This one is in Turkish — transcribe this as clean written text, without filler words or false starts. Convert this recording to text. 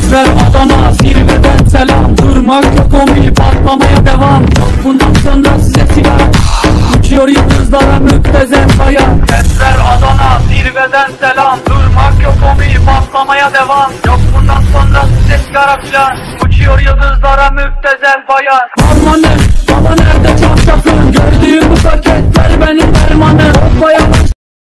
Esmer Adana zirveden selam. Durmak yok, kombi patlamaya devam. Yok bundan sonra size sigara. Uçuyor yıldızlara müptezel bayan. Esmer Adana zirveden selam. Durmak yok, kombi patlamaya devam. Yok bundan sonra size sigara filan. Uçuyor yıldızlara müptezel bayan. Harmane